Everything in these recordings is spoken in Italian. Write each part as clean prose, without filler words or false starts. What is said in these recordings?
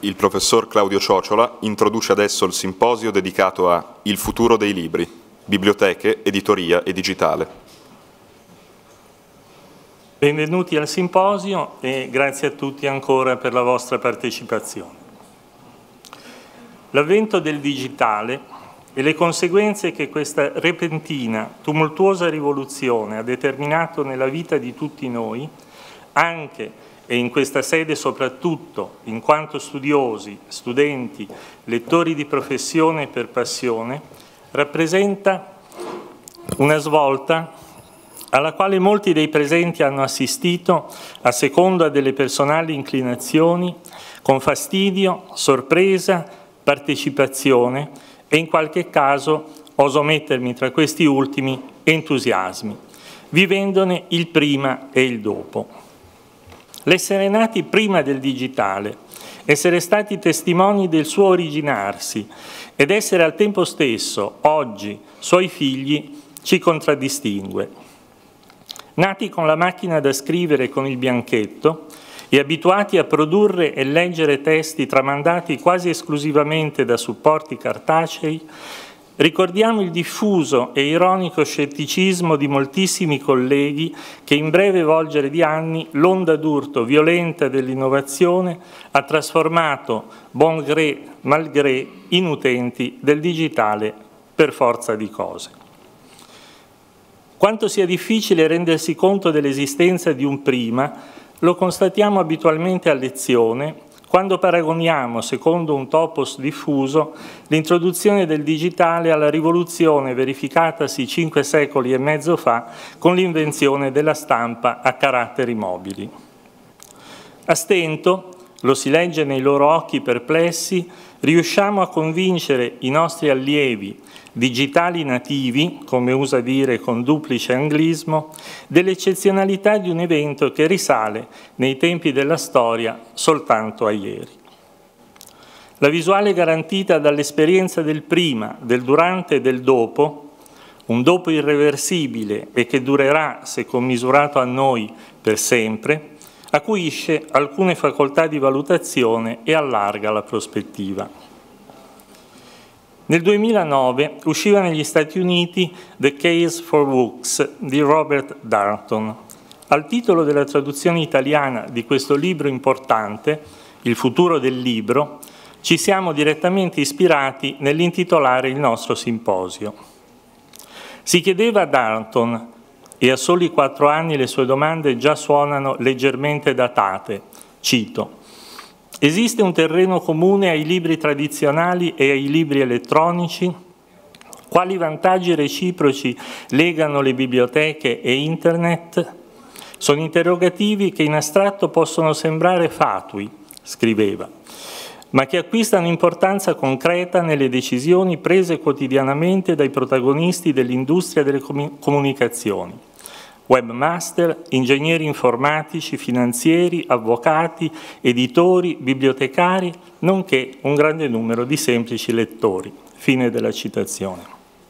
il professor Claudio Ciociola introduce adesso il simposio dedicato a Il futuro dei libri, biblioteche, editoria e digitale. Benvenuti al simposio e grazie a tutti ancora per la vostra partecipazione. L'avvento del digitale e le conseguenze che questa repentina, tumultuosa rivoluzione ha determinato nella vita di tutti noi, anche e in questa sede soprattutto in quanto studiosi, studenti, lettori di professione e per passione, rappresenta una svolta alla quale molti dei presenti hanno assistito a seconda delle personali inclinazioni, con fastidio, sorpresa, partecipazione e in qualche caso, oso mettermi tra questi ultimi, entusiasmi, vivendone il prima e il dopo. L'essere nati prima del digitale, essere stati testimoni del suo originarsi ed essere al tempo stesso, oggi, suoi figli, ci contraddistingue. Nati con la macchina da scrivere con il bianchetto e abituati a produrre e leggere testi tramandati quasi esclusivamente da supporti cartacei, ricordiamo il diffuso e ironico scetticismo di moltissimi colleghi che in breve volgere di anni l'onda d'urto violenta dell'innovazione ha trasformato, bon gré, mal gré, in utenti del digitale per forza di cose. Quanto sia difficile rendersi conto dell'esistenza di un prima, lo constatiamo abitualmente a lezione quando paragoniamo, secondo un topos diffuso, l'introduzione del digitale alla rivoluzione verificatasi 5 secoli e mezzo fa con l'invenzione della stampa a caratteri mobili. A stento, lo si legge nei loro occhi perplessi, riusciamo a convincere i nostri allievi digitali nativi, come usa dire con duplice anglismo, dell'eccezionalità di un evento che risale nei tempi della storia soltanto a ieri. La visuale garantita dall'esperienza del prima, del durante e del dopo, un dopo irreversibile e che durerà, se commisurato a noi, per sempre, acuisce alcune facoltà di valutazione e allarga la prospettiva. Nel 2009 usciva negli Stati Uniti The Case for Books di Robert Darnton. Al titolo della traduzione italiana di questo libro importante, Il futuro del libro, ci siamo direttamente ispirati nell'intitolare il nostro simposio. Si chiedeva a Darnton, e a soli 4 anni le sue domande già suonano leggermente datate, cito: esiste un terreno comune ai libri tradizionali e ai libri elettronici? Quali vantaggi reciproci legano le biblioteche e Internet? Sono interrogativi che in astratto possono sembrare fatui, scriveva, ma che acquistano importanza concreta nelle decisioni prese quotidianamente dai protagonisti dell'industria delle comunicazioni. Webmaster, ingegneri informatici, finanzieri, avvocati, editori, bibliotecari, nonché un grande numero di semplici lettori. Fine della citazione.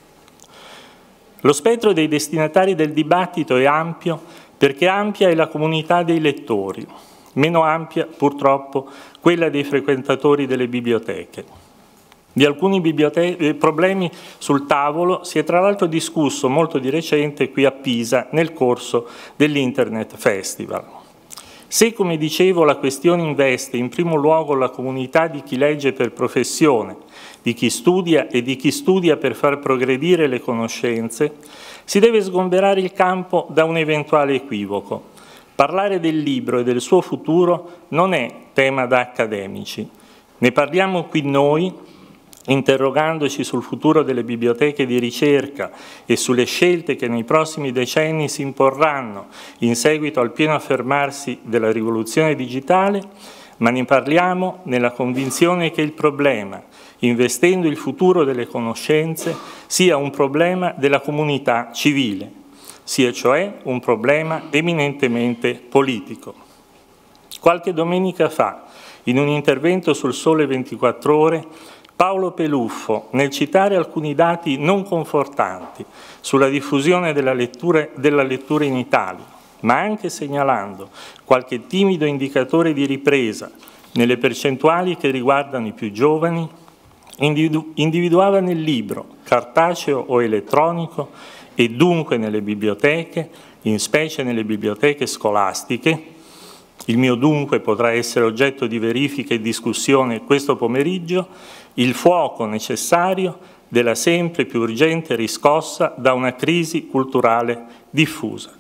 Lo spettro dei destinatari del dibattito è ampio perché ampia è la comunità dei lettori, meno ampia, purtroppo, quella dei frequentatori delle biblioteche. Di alcuni problemi sul tavolo si è tra l'altro discusso molto di recente qui a Pisa nel corso dell'Internet Festival. Se, come dicevo, la questione investe in primo luogo la comunità di chi legge per professione, di chi studia e di chi studia per far progredire le conoscenze, si deve sgomberare il campo da un eventuale equivoco. Parlare del libro e del suo futuro non è tema da accademici. Ne parliamo qui noi, interrogandoci sul futuro delle biblioteche di ricerca e sulle scelte che nei prossimi decenni si imporranno in seguito al pieno affermarsi della rivoluzione digitale, ma ne parliamo nella convinzione che il problema, investendo il futuro delle conoscenze, sia un problema della comunità civile, sia cioè un problema eminentemente politico. Qualche domenica fa, in un intervento sul Sole 24 Ore, Paolo Peluffo, nel citare alcuni dati non confortanti sulla diffusione della lettura in Italia, ma anche segnalando qualche timido indicatore di ripresa nelle percentuali che riguardano i più giovani, individuava nel libro, cartaceo o elettronico, e dunque nelle biblioteche, in specie nelle biblioteche scolastiche. Il mio dunque potrà essere oggetto di verifica e discussione questo pomeriggio, il fuoco necessario della sempre più urgente riscossa da una crisi culturale diffusa.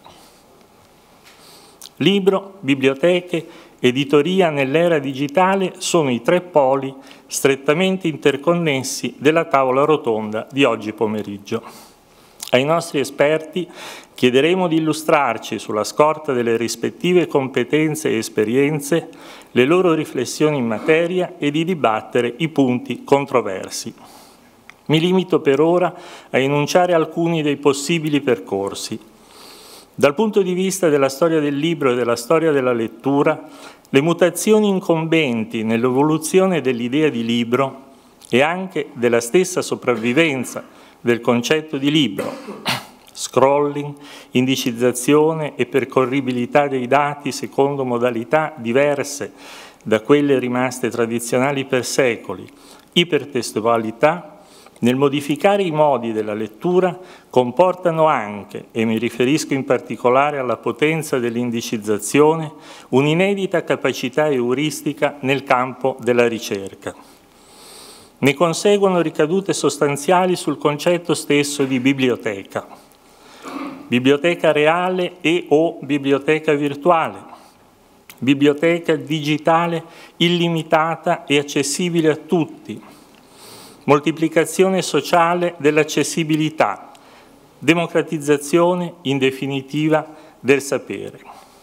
Libro, biblioteche, editoria nell'era digitale sono i tre poli strettamente interconnessi della tavola rotonda di oggi pomeriggio. Ai nostri esperti chiederemo di illustrarci, sulla scorta delle rispettive competenze e esperienze, le loro riflessioni in materia e di dibattere i punti controversi. Mi limito per ora a enunciare alcuni dei possibili percorsi. Dal punto di vista della storia del libro e della storia della lettura, le mutazioni incombenti nell'evoluzione dell'idea di libro e anche della stessa sopravvivenza del concetto di libro, scrolling, indicizzazione e percorribilità dei dati secondo modalità diverse da quelle rimaste tradizionali per secoli, ipertestualità, nel modificare i modi della lettura comportano anche, e mi riferisco in particolare alla potenza dell'indicizzazione, un'inedita capacità euristica nel campo della ricerca. Ne conseguono ricadute sostanziali sul concetto stesso di biblioteca. Biblioteca reale e o biblioteca virtuale. Biblioteca digitale illimitata e accessibile a tutti. Moltiplicazione sociale dell'accessibilità, democratizzazione, in definitiva, del sapere.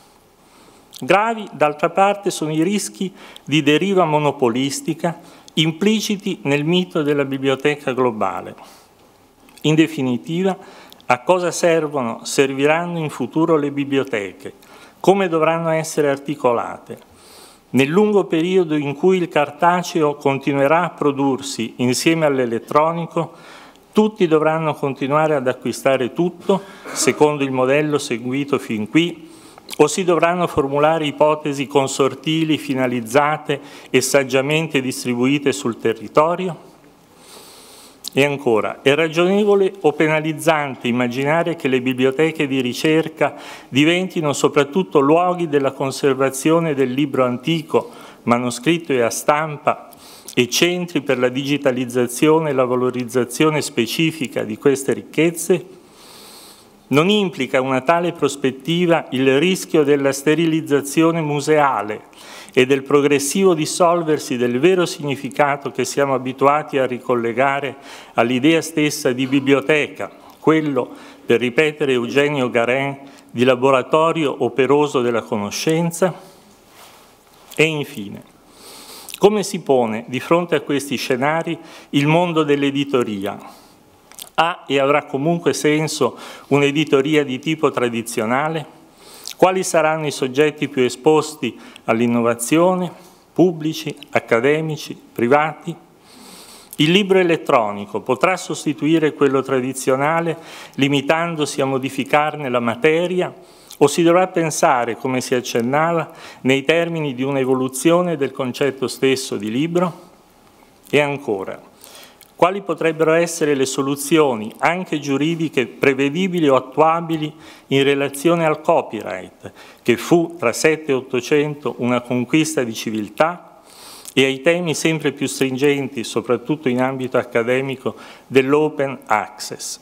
Gravi, d'altra parte, sono i rischi di deriva monopolistica impliciti nel mito della biblioteca globale. In definitiva, a cosa serviranno in futuro le biblioteche? Come dovranno essere articolate? Nel lungo periodo in cui il cartaceo continuerà a prodursi insieme all'elettronico, tutti dovranno continuare ad acquistare tutto, secondo il modello seguito fin qui, o si dovranno formulare ipotesi consortili finalizzate e saggiamente distribuite sul territorio? E ancora, è ragionevole o penalizzante immaginare che le biblioteche di ricerca diventino soprattutto luoghi della conservazione del libro antico, manoscritto e a stampa, e centri per la digitalizzazione e la valorizzazione specifica di queste ricchezze? Non implica una tale prospettiva il rischio della sterilizzazione museale e del progressivo dissolversi del vero significato che siamo abituati a ricollegare all'idea stessa di biblioteca, quello, per ripetere Eugenio Garin, di laboratorio operoso della conoscenza? E infine, come si pone di fronte a questi scenari il mondo dell'editoria? Ha e avrà comunque senso un'editoria di tipo tradizionale? Quali saranno i soggetti più esposti all'innovazione, pubblici, accademici, privati? Il libro elettronico potrà sostituire quello tradizionale limitandosi a modificarne la materia o si dovrà pensare, come si accennava, nei termini di un'evoluzione del concetto stesso di libro? E ancora, quali potrebbero essere le soluzioni, anche giuridiche, prevedibili o attuabili in relazione al copyright, che fu tra 7 e 800 una conquista di civiltà, e ai temi sempre più stringenti, soprattutto in ambito accademico, dell'open access?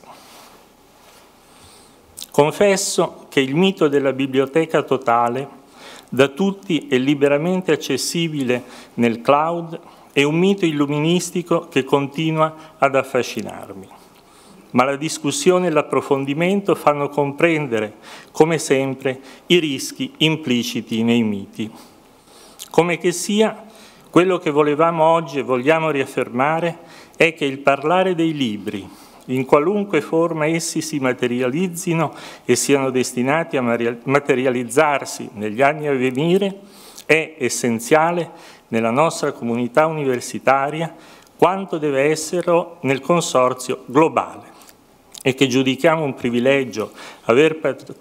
Confesso che il mito della biblioteca totale, da tutti e liberamente accessibile nel cloud, è un mito illuministico che continua ad affascinarmi. Ma la discussione e l'approfondimento fanno comprendere, come sempre, i rischi impliciti nei miti. Come che sia, quello che volevamo oggi e vogliamo riaffermare è che il parlare dei libri, in qualunque forma essi si materializzino e siano destinati a materializzarsi negli anni a venire, è essenziale nella nostra comunità universitaria quanto deve esserlo nel consorzio globale, e che giudichiamo un privilegio aver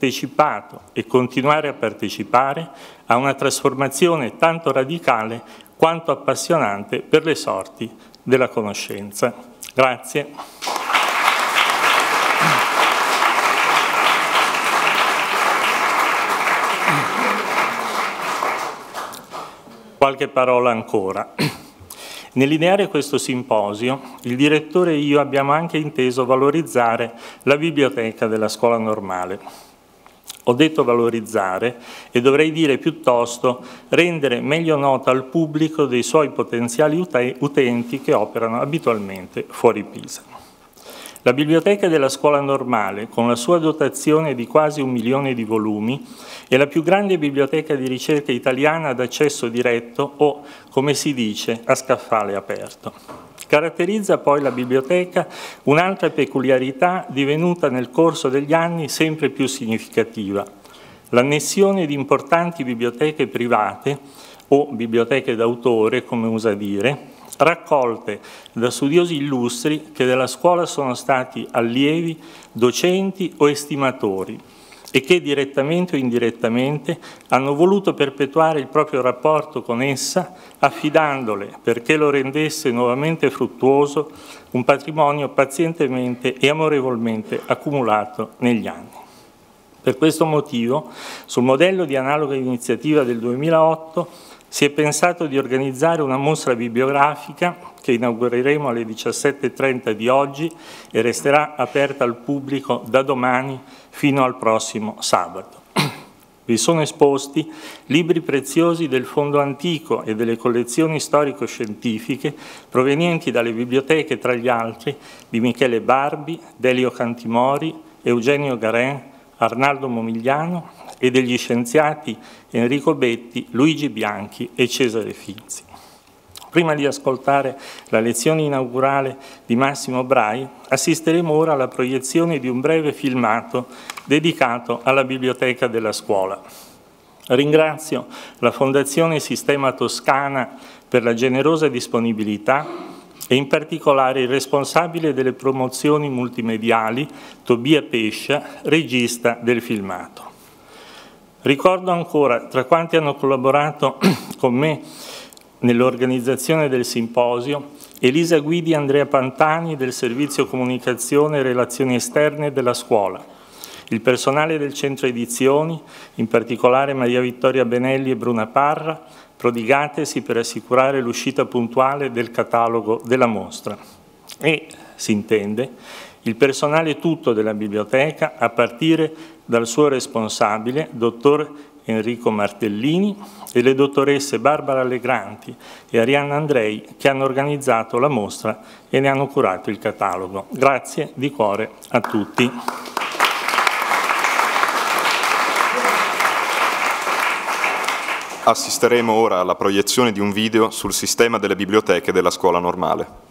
partecipato e continuare a partecipare a una trasformazione tanto radicale quanto appassionante per le sorti della conoscenza. Grazie. Qualche parola ancora. Nell'ideare questo simposio, il direttore e io abbiamo anche inteso valorizzare la biblioteca della scuola normale. Ho detto valorizzare e dovrei dire piuttosto rendere meglio nota al pubblico dei suoi potenziali utenti che operano abitualmente fuori Pisa. La biblioteca della scuola normale, con la sua dotazione di quasi 1 milione di volumi, è la più grande biblioteca di ricerca italiana ad accesso diretto o, come si dice, a scaffale aperto. Caratterizza poi la biblioteca un'altra peculiarità divenuta nel corso degli anni sempre più significativa: l'annessione di importanti biblioteche private o biblioteche d'autore, come usa dire, raccolte da studiosi illustri che della scuola sono stati allievi, docenti o estimatori e che direttamente o indirettamente hanno voluto perpetuare il proprio rapporto con essa, affidandole, perché lo rendesse nuovamente fruttuoso, un patrimonio pazientemente e amorevolmente accumulato negli anni. Per questo motivo, sul modello di analoga iniziativa del 2008, si è pensato di organizzare una mostra bibliografica che inaugureremo alle 17:30 di oggi e resterà aperta al pubblico da domani fino al prossimo sabato. Vi sono esposti libri preziosi del Fondo Antico e delle collezioni storico-scientifiche provenienti dalle biblioteche, tra gli altri, di Michele Barbi, Delio Cantimori, Eugenio Garin, Arnaldo Momigliano e degli scienziati Enrico Betti, Luigi Bianchi e Cesare Finzi. Prima di ascoltare la lezione inaugurale di Massimo Brai, assisteremo ora alla proiezione di un breve filmato dedicato alla biblioteca della scuola. Ringrazio la Fondazione Sistema Toscana per la generosa disponibilità e in particolare il responsabile delle promozioni multimediali, Tobia Pescia, regista del filmato. Ricordo ancora, tra quanti hanno collaborato con me nell'organizzazione del simposio, Elisa Guidi e Andrea Pantani del Servizio Comunicazione e Relazioni Esterne della scuola, il personale del Centro Edizioni, in particolare Maria Vittoria Benelli e Bruna Parra, prodigatesi per assicurare l'uscita puntuale del catalogo della mostra. E, si intende, il personale tutto della biblioteca, a partire dal suo responsabile, dottor Enrico Martellini, e le dottoresse Barbara Allegranti e Arianna Andrei, che hanno organizzato la mostra e ne hanno curato il catalogo. Grazie di cuore a tutti. Assisteremo ora alla proiezione di un video sul sistema delle biblioteche della scuola normale.